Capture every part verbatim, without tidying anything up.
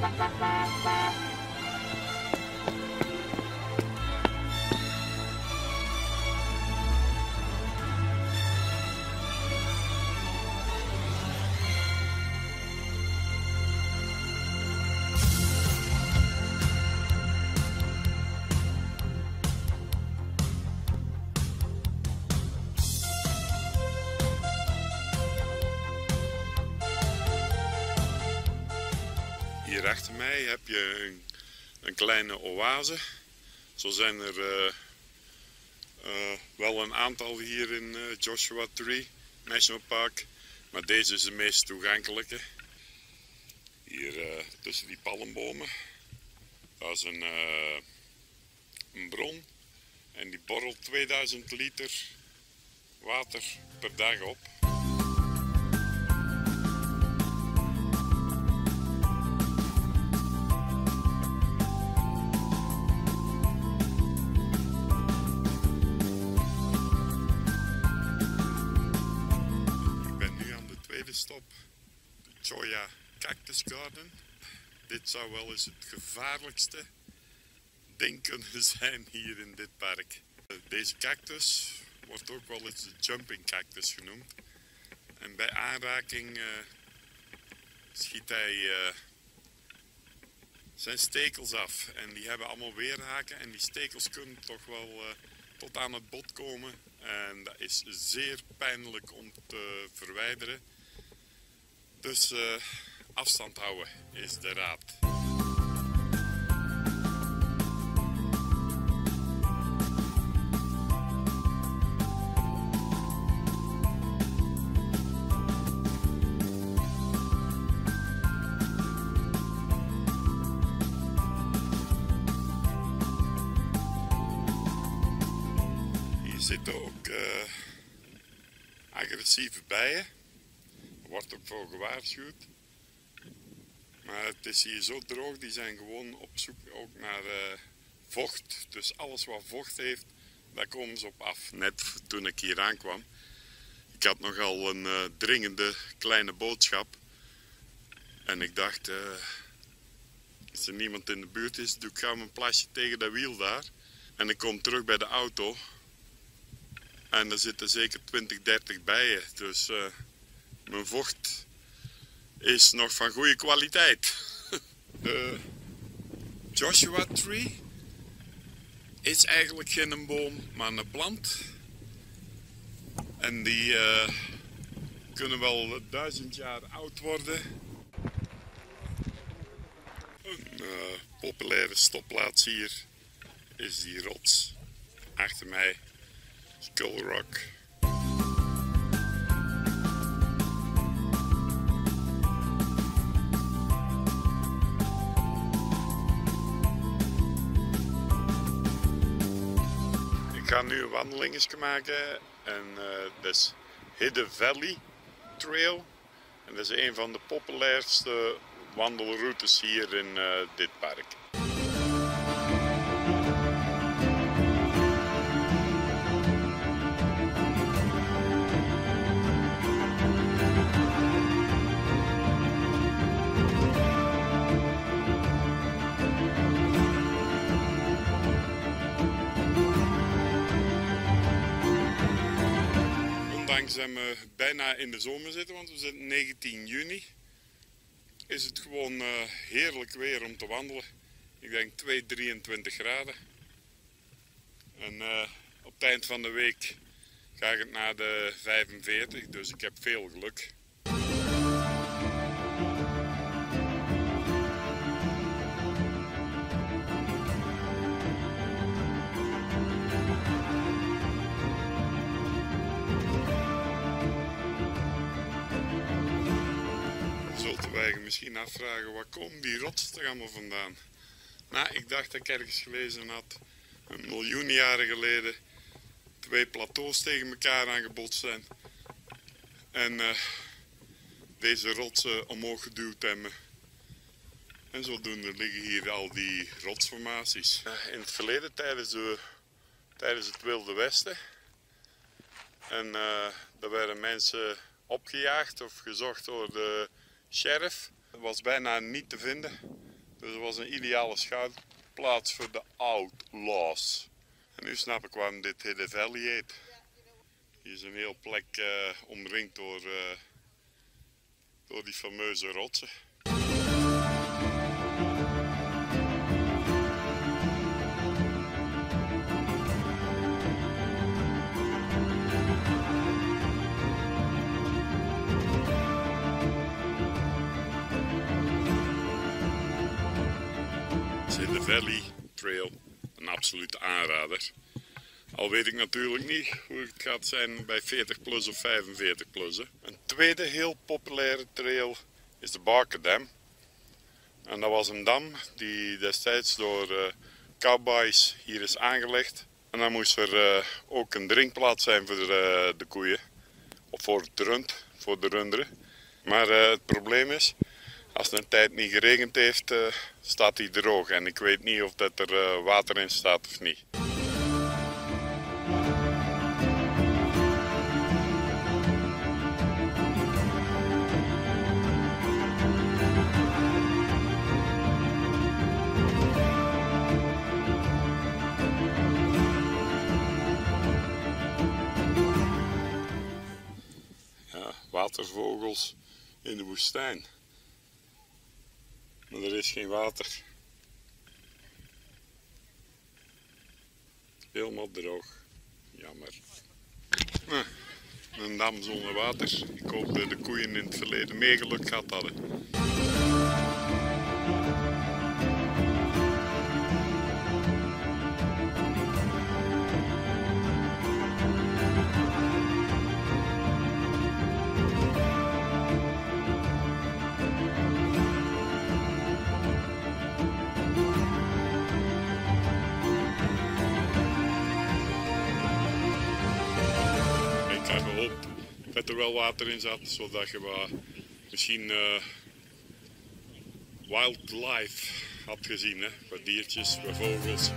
Hier achter mij heb je een, een kleine oase. Zo zijn er uh, uh, wel een aantal hier in uh, Joshua Tree National Park, maar deze is de meest toegankelijke. Hier uh, tussen die palmbomen, dat is een, uh, een bron en die borrelt tweeduizend liter water per dag op. Stop, de Cholla Cactus Garden. Dit zou wel eens het gevaarlijkste ding kunnen zijn hier in dit park. Deze cactus wordt ook wel eens de jumping cactus genoemd. En bij aanraking uh, schiet hij uh, zijn stekels af. En die hebben allemaal weerhaken en die stekels kunnen toch wel uh, tot aan het bot komen. En dat is zeer pijnlijk om te verwijderen. Dus uh, afstand houden is de raad. Hier zitten ook uh, agressieve bijen. Er wordt ook voor gewaarschuwd. Maar het is hier zo droog, die zijn gewoon op zoek ook naar uh, vocht. Dus alles wat vocht heeft, daar komen ze op af. Net toen ik hier aankwam, ik had nogal een uh, dringende kleine boodschap. En ik dacht, uh, als er niemand in de buurt is, doe ik gauw mijn plasje tegen dat wiel daar. En ik kom terug bij de auto. En er zitten zeker twintig, dertig bijen. Dus uh, mijn vocht is nog van goede kwaliteit. De Joshua Tree is eigenlijk geen boom, maar een plant. En die uh, kunnen wel duizend jaar oud worden. Een uh, populaire stopplaats hier is die rots achter mij, Skull Rock. Ik ga nu een wandelingetje maken en uh, dat is Hidden Valley Trail. En dat is een van de populairste wandelroutes hier in uh, dit park. Ondanks dat we bijna in de zomer zitten, want we zitten negentien juni, is het gewoon uh, heerlijk weer om te wandelen. Ik denk twee, drieëntwintig graden. En uh, op het eind van de week ga ik het naar de vijfenveertig, dus ik heb veel geluk. Zult wij je misschien afvragen, waar komen die rots toch allemaal vandaan? Nou, ik dacht dat ik ergens gelezen had, een miljoen jaren geleden, twee plateaus tegen elkaar aangebotst zijn. En uh, deze rotsen omhoog geduwd hebben. En zodoende liggen hier al die rotsformaties. Uh, in het verleden, tijdens, de, tijdens het Wilde Westen, en uh, daar werden mensen opgejaagd of gezocht door de sheriff. Dat was bijna niet te vinden. Dus het was een ideale schuilplaats voor de outlaws. En nu snap ik waarom dit Hidden Valley heet. Hier is een heel plek uh, omringd door, uh, door die fameuze rotsen. Hidden Valley Trail, een absolute aanrader. Al weet ik natuurlijk niet hoe het gaat zijn bij veertig plus of vijfenveertig plus. Hè. Een tweede heel populaire trail is de Barker Dam. En dat was een dam die destijds door uh, cowboys hier is aangelegd. En dan moest er uh, ook een drinkplaats zijn voor de, uh, de koeien. Of voor het rund, voor de runderen. Maar uh, het probleem is, als het een tijd niet geregend heeft, uh, staat hij droog. En ik weet niet of dat er uh, water in staat of niet. Ja, watervogels in de woestijn. Maar er is geen water. Helemaal droog. Jammer. Nou, een dam zonder water. Ik hoop dat de koeien in het verleden meer geluk gehad hadden. Dat er wel water in zat, zodat je wat, misschien uh, wildlife had gezien, hè? Wat diertjes, wat vogels.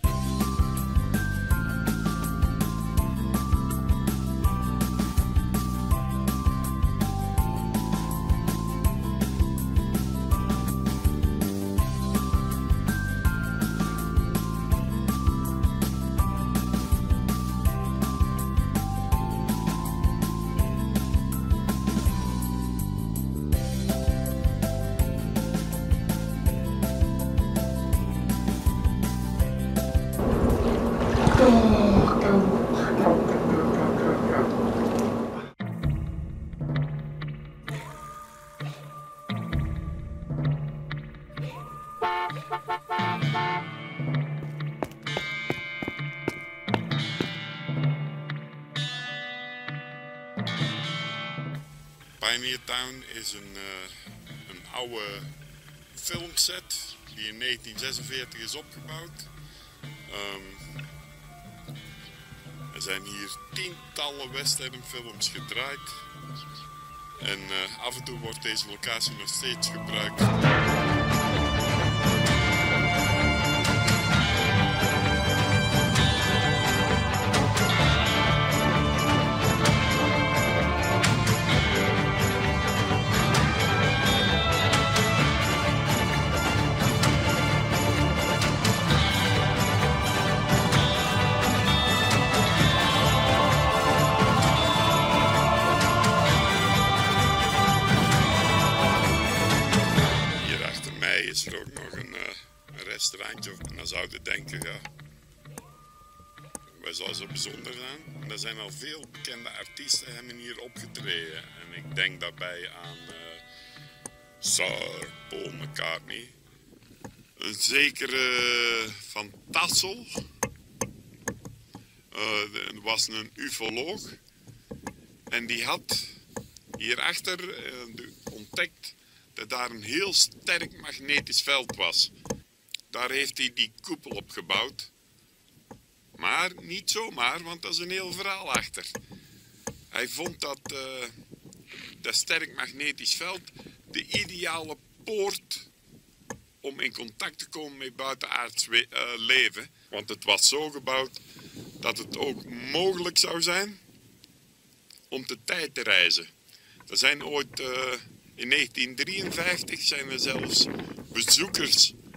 Pioneer Town is een, uh, een oude filmset die in negentien zesenveertig is opgebouwd. Um, er zijn hier tientallen westernfilms gedraaid en uh, af en toe wordt deze locatie nog steeds gebruikt. Is er ook nog een, uh, een restaurantje, en dan zou je denken, ja, wat zou zo bijzonder zijn? En er zijn al veel bekende artiesten hebben hier opgetreden. En ik denk daarbij aan uh, Sir Paul McCartney, een zekere Van Tassel, uh, was een ufoloog en die had hierachter uh, ontdekt dat daar een heel sterk magnetisch veld was. Daar heeft hij die koepel op gebouwd. Maar niet zomaar, want dat is een heel verhaal achter. Hij vond dat uh, dat sterk magnetisch veld de ideale poort om in contact te komen met buitenaards uh, leven. Want het was zo gebouwd dat het ook mogelijk zou zijn om de tijd te reizen. Er zijn ooit... Uh, In negentien drieënvijftig zijn er zelfs bezoekers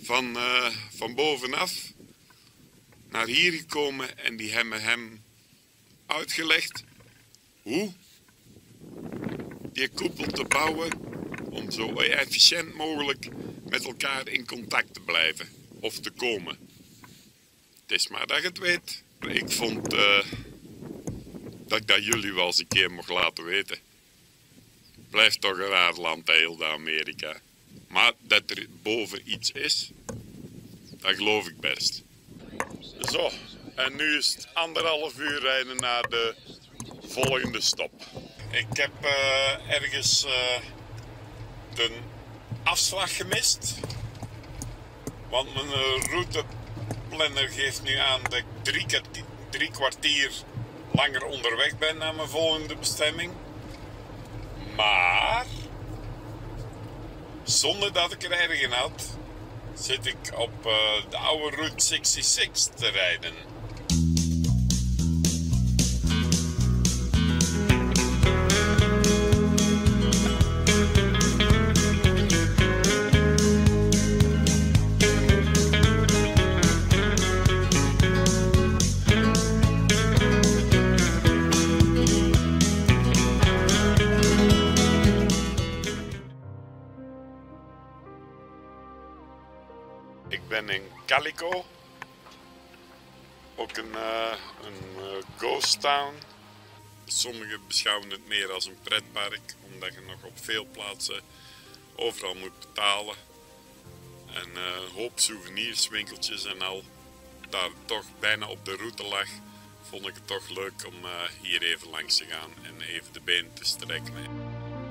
van, uh, van bovenaf naar hier gekomen en die hebben hem uitgelegd hoe die koepel te bouwen om zo efficiënt mogelijk met elkaar in contact te blijven of te komen. Het is maar dat je het weet. Ik vond uh, dat ik dat jullie wel eens een keer mocht laten weten. Blijft toch een raar land, heel Amerika. Maar dat er boven iets is, dat geloof ik best. Zo, en nu is het anderhalf uur rijden naar de volgende stop. Ik heb uh, ergens uh, de afslag gemist. Want mijn uh, routeplanner geeft nu aan dat ik drie, drie kwartier langer onderweg ben naar mijn volgende bestemming. Maar zonder dat ik er erg in had, zit ik op uh, de oude Route zesenzestig te rijden. Ik ben in Calico, ook een, uh, een uh, ghost town. Sommigen beschouwen het meer als een pretpark, omdat je nog op veel plaatsen overal moet betalen. En uh, een hoop souvenirswinkeltjes en al, daar toch bijna op de route lag, vond ik het toch leuk om uh, hier even langs te gaan en even de benen te strekken.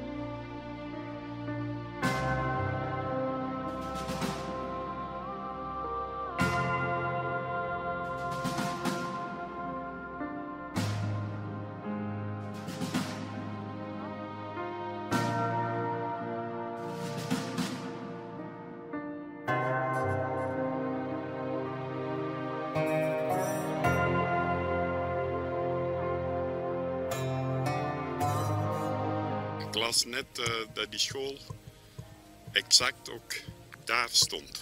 Ik las net uh, dat die school exact ook daar stond.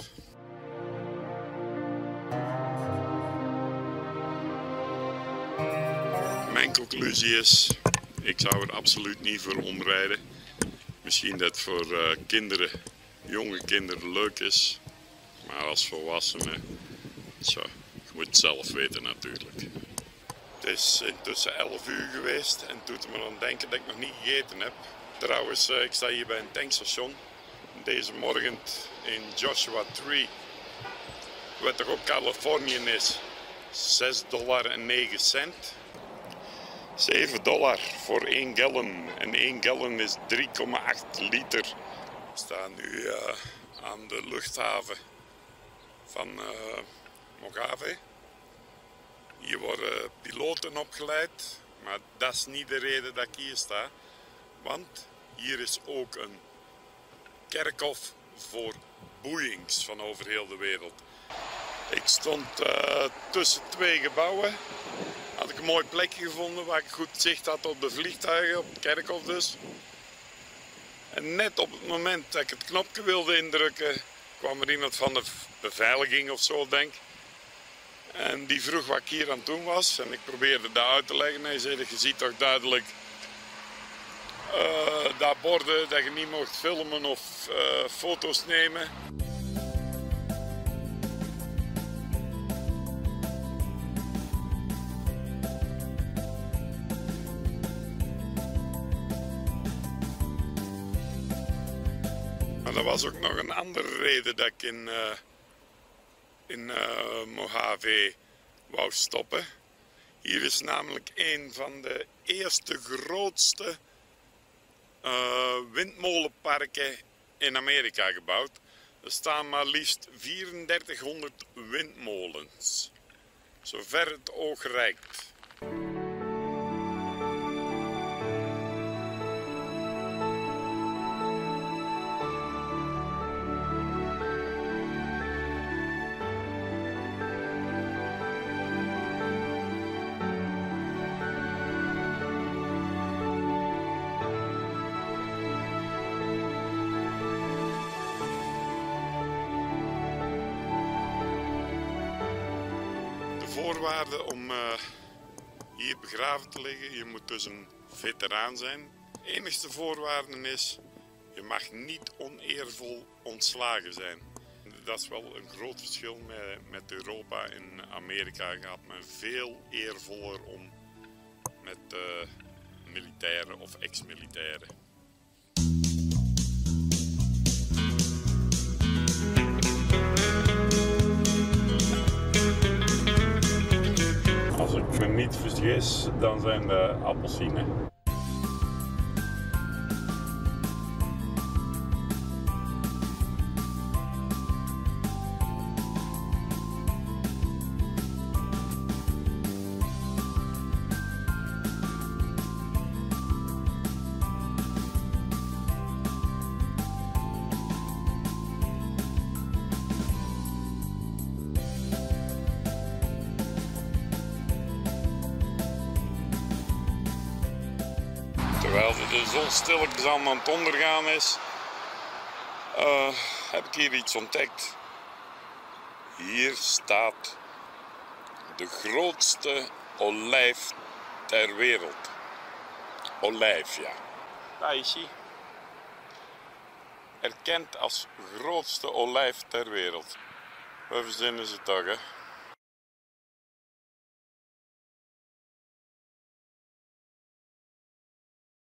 Mijn conclusie is, ik zou er absoluut niet voor omrijden. Misschien dat het voor uh, kinderen, jonge kinderen leuk is, maar als volwassene, zo, je moet het zelf weten natuurlijk. Het is intussen elf uur geweest en doet het me dan denken dat ik nog niet gegeten heb. Trouwens, ik sta hier bij een tankstation. Deze morgen in Joshua Tree, wat toch ook Californië is, zes dollar en negen cent. zeven dollar voor één gallon. En één gallon is drie komma acht liter. We staan nu uh, aan de luchthaven van uh, Mojave. Hier worden piloten opgeleid, maar dat is niet de reden dat ik hier sta. Want hier is ook een kerkhof voor boeiings van over heel de wereld. Ik stond uh, tussen twee gebouwen. Had ik een mooi plekje gevonden waar ik goed zicht had op de vliegtuigen, op het kerkhof dus. En net op het moment dat ik het knopje wilde indrukken, kwam er iemand van de beveiliging of zo, denk ik. En die vroeg wat ik hier aan het doen was. En ik probeerde dat uit te leggen. En hij zei, je ziet toch duidelijk uh, dat borden dat je niet mocht filmen of uh, foto's nemen. Maar er was ook nog een andere reden dat ik in... Uh, in uh, Mojave wou stoppen. Hier is namelijk een van de eerste grootste uh, windmolenparken in Amerika gebouwd. Er staan maar liefst drieduizendvierhonderd windmolens, zover het oog reikt. voorwaarden om uh, hier begraven te liggen. Je moet dus een veteraan zijn. De enigste voorwaarde is, je mag niet oneervol ontslagen zijn. Dat is wel een groot verschil met, met Europa. In Amerika gaat men veel eervoller om met uh, militairen of ex-militairen. Als ik me niet vergis, dan zijn de appelsinen. Terwijl de zon stilletjes aan het ondergaan is, uh, heb ik hier iets ontdekt. Hier staat de grootste olijf ter wereld. Olijf, ja. Daar is hij. Erkend als grootste olijf ter wereld. We verzinnen ze toch, hè?